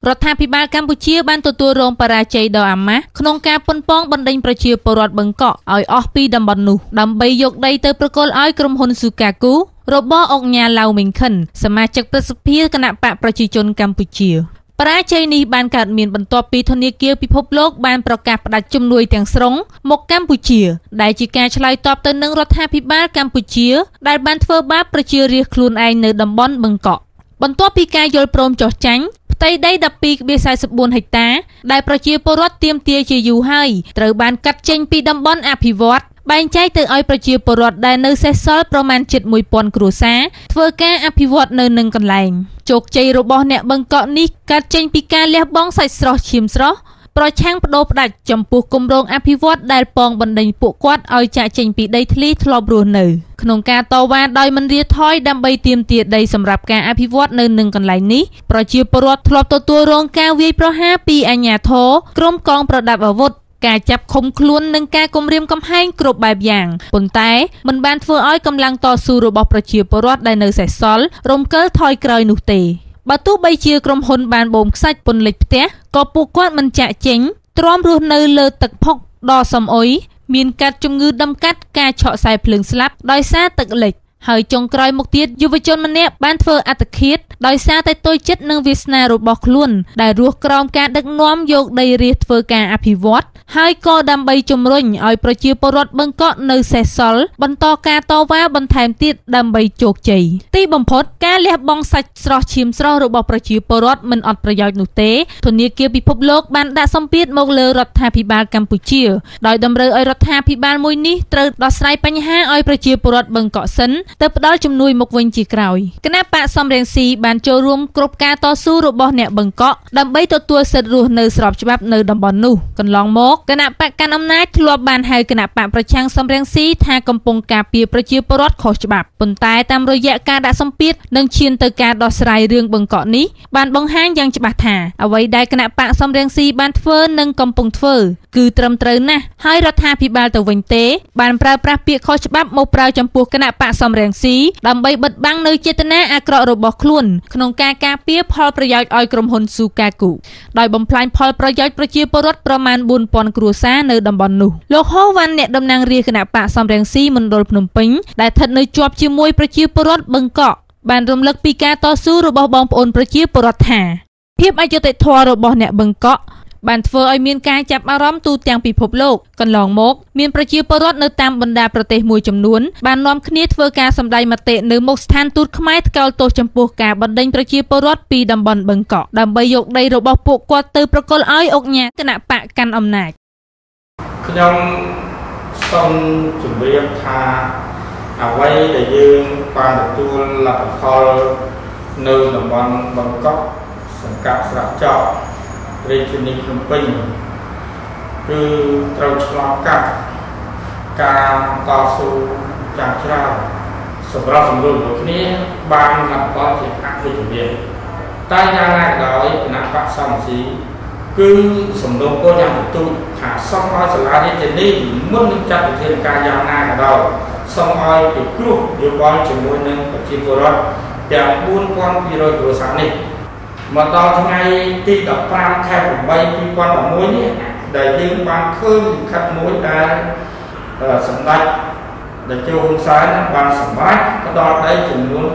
រដ្ឋាភិបាលកម្ពុជាបានទទួលរងបរាជ័យដ៏អាម៉ាស់ក្នុងការប៉ុនប៉ងបណ្ដេញប្រជាពលរដ្ឋបង្កក់ឲ្យអស់ពីតំបន់នោះដើម្បីយកដីទៅប្រគល់ឲ្យក្រុមហ៊ុនស៊ូកាគូរបស់អង្គញាឡៅមីងខិនសមាជិកប្រសិទ្ធិគណៈបកប្រជាជនកម្ពុជាបរាជ័យនេះបានកើតមានបន្ទាប់ពីធនាគារពិភពលោកបានប្រកាសផ្តាច់ជំនួយទាំងស្រុងមកកម្ពុជាដែលជាការឆ្លើយតបទៅនឹងរដ្ឋាភិបាលកម្ពុជាដែលបានធ្វើបាបប្រជារាស្ត្រខ្លួនឯងនៅតំបន់បង្កក់បន្ទាប់ពីការយល់ព្រមចុះចាញ់ផ្ទៃដី 12.44 ហិកតាដែលប្រជាពលរដ្ឋទាមទារជាយូរហើយត្រូវបានកាត់ចេញពីតំបន់អភិវឌ្ឍន៍បែងចែកទៅឲ្យប្រជាពលរដ្ឋដែលនៅសេសសល់ប្រមាណជិត 1000 គ្រួសារធ្វើការអភិវឌ្ឍនៅនឹងកន្លែងជោគជ័យរបស់អ្នកបង្កក់នេះកើតចេញពីការលះបង់សាច់ស្រស់ឈាមស្រស់ប្រឆាំងបដូរផ្ដាច់ចំពោះគម្រោងអភិវឌ្ឍន៍ដែលប៉ងបណ្ដេញពួកគាត់ឲ្យចាកចេញពីដីធ្លីធ្លាប់រស់នៅក្នុងការតវ៉ាដោយមិនរាថយដើម្បីទាមទារដីសម្រាប់ការអភិវឌ្ឍនៅនឹងកន្លែងនេះប្រជាពលរដ្ឋធ្លាប់ទទួលរងការវាយប្រហារពីអាជ្ញាធរក្រុមកងប្រដាប់អាវុធការចាប់ឃុំខ្លួននិងការគំរាមកំហែងគ្រប់បែបយ៉ាងប៉ុន្តែមិនបានធ្វើឲ្យកម្លាំងតស៊ូរបស់ប្រជាពលរដ្ឋដែលនៅសេសសល់រំកិលថយក្រោយនោះទេបើទោះបីជាក្រុមហ៊ុនបានបូមខ្សាច់ពន្លិចផ្ទះក៏ពួកគាត់មិនចាក់ចេញទ្រាំរស់នៅលើទឹកផុកដ៏សំអុយមានកាត់ជំងឺដុំកាត់ការឆក់ខ្សែភ្លើងស្លាប់ដោយសារទឹកលិចហើយចុងក្រោយមកទៀតយុវជនម្នាក់បានធ្វើអត្តឃាតដោយសារតែតូចចិត្តនឹងវាសនារបស់ខ្លួនដែលរស់ក្រោមការដឹកនាំយកដីរាស្ត្រធ្វើការអភិវឌ្ឍហើយក៏ដើម្បីជំរុញឲ្យប្រជាពលរដ្ឋបង្កក់នៅសេសសល់បន្តការតវ៉ាបន្ថែមទៀតដើម្បីជោគជ័យទីបំផុតការលះបង់សាច់ស្រស់ឈាមស្រស់របស់ប្រជាពលរដ្ឋមិនអត់ប្រយោជន៍នោះទេធនាគារពិភពលោកបានដាក់សម្ពាធមកលើរដ្ឋាភិបាលកម្ពុជាដោយតម្រូវឲ្យរដ្ឋាភិបាលមួយនេះត្រូវដោះស្រាយបញ្ហាឲ្យប្រជាពលរដ្ឋបង្កក់សិនទៅផ្ដល់ជំនួយមកវិញជាក្រោយគណៈបកសំរងស៊ីបានចូលរួមគ្រប់ការតស៊ូរបស់អ្នកបង្កក់ដើម្បីទទួលសិទ្ធិរស់នៅស្របច្បាប់នៅតំបន់នោះកន្លងមកគណៈបកកាន់អំណាចធ្លាប់បានហៅគណៈបកប្រឆាំងសំរងស៊ីថាកំពុងការពារប្រជាពលរដ្ឋខុសច្បាប់ប៉ុន្តែតាមរយៈការដាក់សម្ពាធនិងឈានទៅការដោះស្រាយរឿងបង្កក់នេះបានបង្ហាញយ៉ាងច្បាស់ថាអ្វីដែលគណៈបកសំរងស៊ីបានធ្វើនិងកំពុងធ្វើគឺត្រឹមត្រូវណាស់ហើយរដ្ឋាភិបាលទៅវិញទេបានប្រើប្រាស់ពាក្យខុសច្បាប់មកប្រើចំពោះគណៈបកសំរងស៊ីដើម្បីបិទបាំងនៅចេតនាអាក្រក់របស់ខ្លួនក្នុងការការពារផលប្រយោជន៍ឲ្យក្រុមហ៊ុនស៊ូកាគូដោយបំផ្លាញផលប្រយោជន៍ប្រជាពលរដ្ឋប្រមាណ 4000 គ្រួសារនៅតំបន់នោះលោកហូវ៉ាន់អ្នកតំណាងរាស្ត្រគណៈបកសំរងស៊ីមណ្ឌលភ្នំពេញដែលស្ថិតនៅជាប់ជាមួយប្រជាពលរដ្ឋបង្កក់បានរំលឹកពីការតស៊ូរបស់បងប្អូនប្រជាពលរដ្ឋថាភាពអយុត្តិធម៌របស់អ្នកបង្កក់បានធ្វើឲ្យមានការចាប់អារម្មណ៍ទូទាំងពិភពលោកកន្លងមកមានប្រជាពលរដ្ឋនៅតាមបណ្ដាប្រទេសមួយចំនួនបាននាំគ្នាធ្វើការសម្ដែងមតិនៅមុខស្ថានទូតខ្មែរថ្កោលទោសចំពោះការបណ្ដេញប្រជាពលរដ្ឋពីតំបន់បង្កក់ដើម្បីយកដីរបស់ពួកគាត់ទៅប្រគល់ឲ្យអង្គការគណៈបកកាន់អំណាចខ្ញុំសូមជម្រាបថាអ្វីដែលយើងបានទទួលលទ្ធផលនៅតំបន់បង្កក់សង្កាត់ស្រាក់ចោរាជធានីភ្នំពេញគឺត្រូវឆ្លងកាត់ការតស៊ូយ៉ាងច្រើនសម្រាប់សម្រួលរបស់គ្នាបានលទ្ធផលជាអវិជ្ជមានតែយ៉ាងណាក៏ដោយគណៈបកសំស៊ីគឺសំណូមពរយ៉ាងបន្ទូចថាសូមឲ្យសាលារាជធានីមុននឹងចាត់វិធានការយ៉ាងណាក៏ដោយសូមឲ្យពិគ្រោះយោបល់ជាមួយនឹងប្រជាពលរដ្ឋទាំង 4200 គ្រួសារនេះមកដល់ថ្ងៃទី15 ខែ 8 2011 នេះដែលយើងបានឃើញលិខិតមួយដែលសម្ដេចតេជោហ៊ុនសែនបានសម្រេចផ្ដល់ដីចំនួន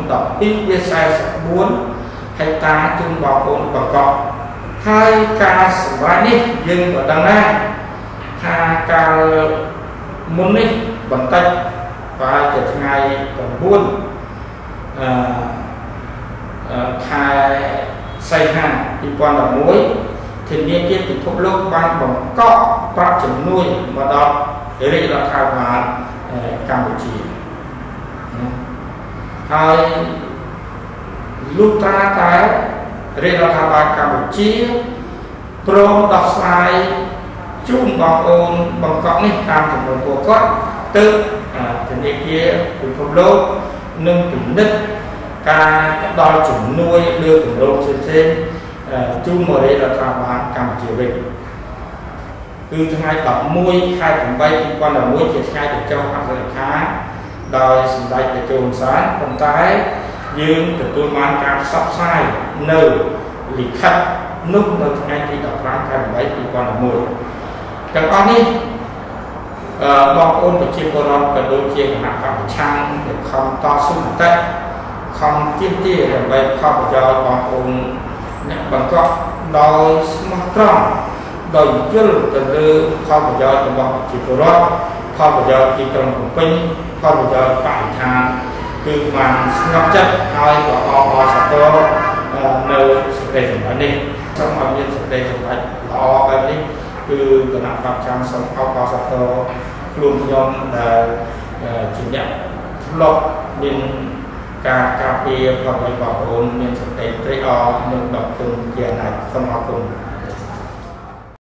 12.44 ហិកតាជូនបងប្អូនបង្កក់ហើយការសម្រេចនេះយើងក៏ដឹងដែរថាកាលមុននេះបន្តិចប្រហែលជាថ្ងៃ 9 ខែសីហា 2011 ធានាគារពិភពលោកបានបង្កក់ប្រាក់ជំនួយមកដល់រាជរដ្ឋាភិបាលកម្ពុជាហើយលុះត្រាតែរាជរដ្ឋាភិបាលកម្ពុជាព្រមដោះស្រាយជូនបងប្អូនបង្កក់នេះតាមចំនួនពួកគាត់ទើបធនាគារពិភពលោកនឹងពិនិត្យការផ្ដល់ជំនួយលើគម្រោងផ្សេងៗជូនមករាជរដ្ឋាភិបាលកម្ពុជាវិញគឺថ្ងៃ 11 ខែ 8 2011 ជាថ្ងៃដែលចុះអត្ថលេខាដោយសម្ដេចតេជោហ៊ុនសែនប៉ុន្តែយើងទទួលបានការផ្សព្វផ្សាយនៅ bị khắc nút nơi ngay khi đọc ra cái bảy thì còn là mùi trong đó đi bọc ôn của chiếc cô rong cần đôi chiếc của nặng cặp trang để không to xuống một tay không tiêm tia để vậy không cho bọc ôn nhận bằng cọ đôi smart tròn đôi chân từ từ không cho bọc chiếc cô rong không cho chiếc trong của pin không cho phải thangคือมันงับจัดเอาก็อสัตว์ในสเปรย์สมัยนี้สมัยนี้สเปรย์สมัยเราแบบนี้คือขณะปรับจำสมเอาสัตว์รวมยนต์จุดเนี้ยลบดินกาเปียพอไปบอกโอนเงินสเปรย์ได้ออกเงินดอกตุนเกียร์ไหนสมาคม